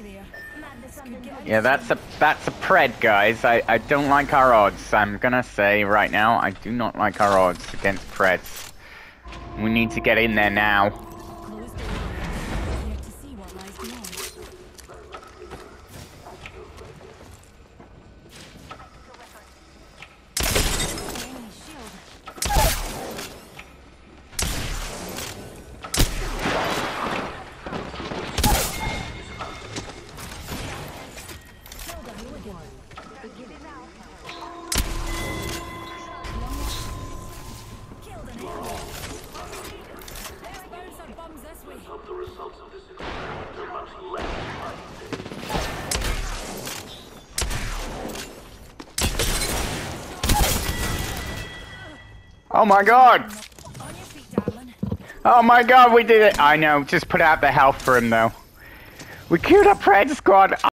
Yeah, that's a pred, guys. I don't like our odds. I'm gonna say right now, I do not like our odds against preds. We need to get in there now. Oh my god! Oh my god, we did it! I know, just put out the health for him though. We killed a pred squad!